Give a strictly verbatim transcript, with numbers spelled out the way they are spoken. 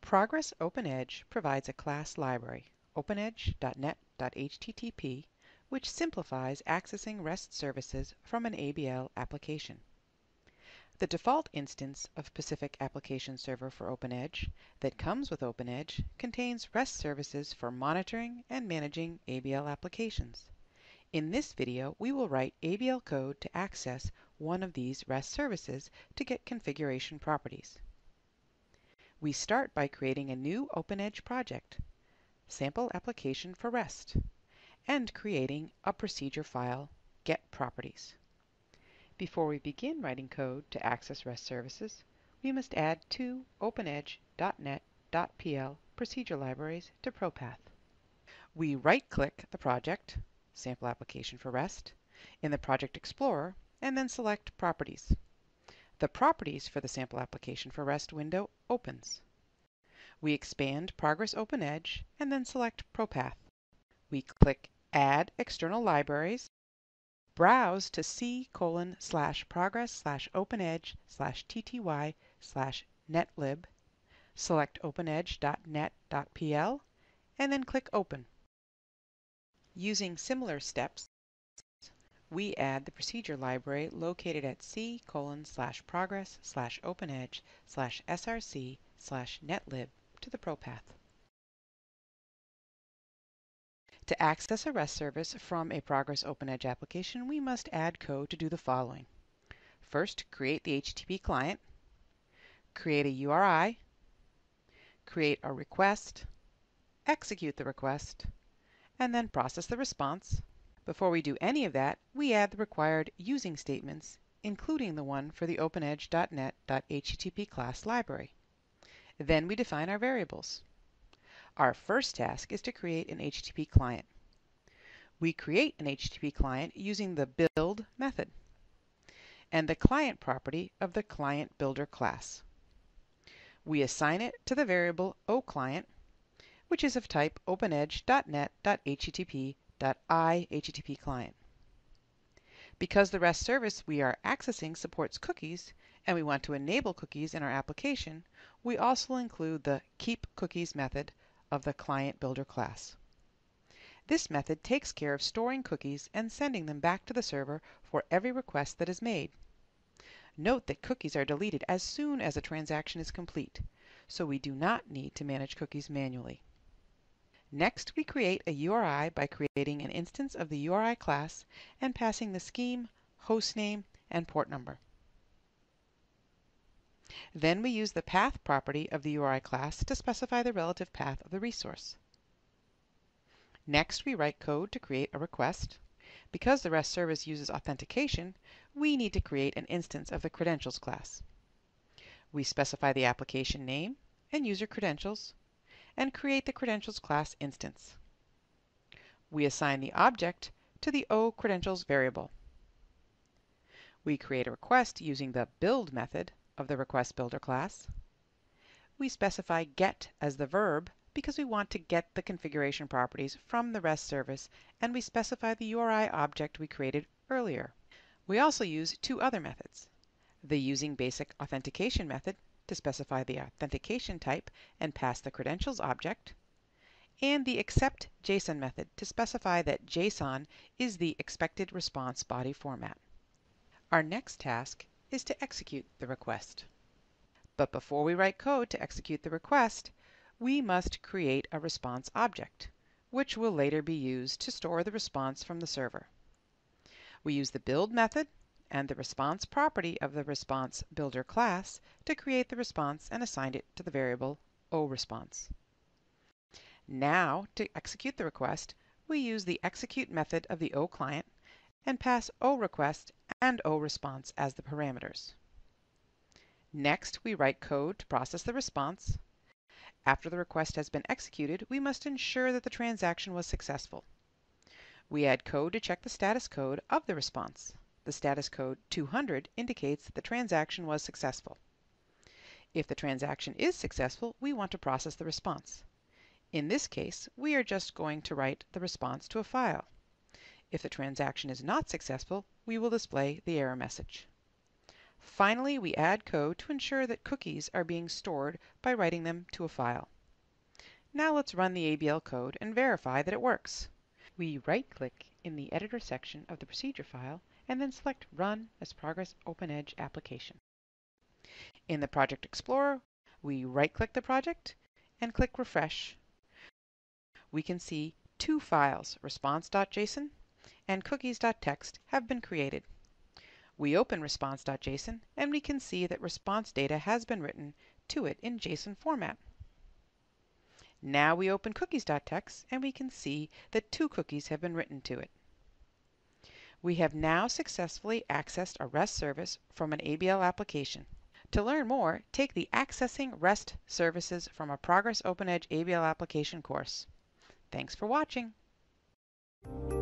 Progress OpenEdge provides a class library, openedge dot net dot H T T P, which simplifies accessing REST services from an A B L application. The default instance of Pacific Application Server for OpenEdge that comes with OpenEdge contains REST services for monitoring and managing A B L applications. In this video, we will write A B L code to access one of these REST services to get configuration properties. We start by creating a new OpenEdge project, Sample Application for REST, and creating a procedure file, getProperties. Before we begin writing code to access REST services, we must add two openedge dot net dot P L procedure libraries to ProPath. We right-click the project, Sample Application for REST, in the Project Explorer, and then select Properties. The Properties for the Sample Application for REST window opens. We expand Progress OpenEdge and then select ProPath. We click Add External Libraries, browse to c colon slash progress slash openedge slash tty slash netlib, select openedge dot net dot P L, and then click Open. Using similar steps, we add the procedure library located at c colon slash progress slash openedge slash src slash netlib to the ProPath. To access a REST service from a Progress OpenEdge application, we must add code to do the following. First, create the H T T P client, create a U R I, create a request, execute the request, and then process the response. Before we do any of that, we add the required using statements, including the one for the openedge dot net dot H T T P class library. Then we define our variables. Our first task is to create an H T T P client. We create an H T T P client using the build method and the client property of the client builder class. We assign it to the variable oClient, which is of type openedge dot net dot H T T P dot I H T T P client. Because the REST service we are accessing supports cookies and we want to enable cookies in our application, we also include the keepCookies method of the client builder class. This method takes care of storing cookies and sending them back to the server for every request that is made. Note that cookies are deleted as soon as a transaction is complete, so we do not need to manage cookies manually. Next, we create a U R I by creating an instance of the U R I class and passing the scheme, hostname, and port number. Then we use the path property of the U R I class to specify the relative path of the resource. Next, we write code to create a request. Because the REST service uses authentication, we need to create an instance of the credentials class. We specify the application name and user credentials, and create the credentials class instance. We assign the object to the oCredentials variable. We create a request using the build method of the request builder class. We specify get as the verb because we want to get the configuration properties from the REST service, and we specify the U R I object we created earlier. We also use two other methods: the using basic authentication method to specify the authentication type and pass the credentials object, and the accept JSON method to specify that JSON is the expected response body format. Our next task is to execute the request. But before we write code to execute the request, we must create a response object, which will later be used to store the response from the server. We use the build method and the response property of the response builder class to create the response and assign it to the variable oResponse. Now, to execute the request, we use the execute method of the oClient and pass oRequest and oResponse as the parameters. Next, we write code to process the response. After the request has been executed, we must ensure that the transaction was successful. We add code to check the status code of the response. The status code two hundred indicates that the transaction was successful. If the transaction is successful, we want to process the response. In this case, we are just going to write the response to a file. If the transaction is not successful, we will display the error message. Finally, we add code to ensure that cookies are being stored by writing them to a file. Now let's run the A B L code and verify that it works. We right-click in the Editor section of the procedure file and then select Run as Progress OpenEdge Application. In the Project Explorer, we right-click the project and click Refresh. We can see two files, response.json and cookies.txt, have been created. We open response.json and we can see that response data has been written to it in JSON format. Now we open cookies.txt and we can see that two cookies have been written to it. We have now successfully accessed a REST service from an A B L application. To learn more, take the Accessing REST Services from a Progress OpenEdge A B L application course. Thanks for watching.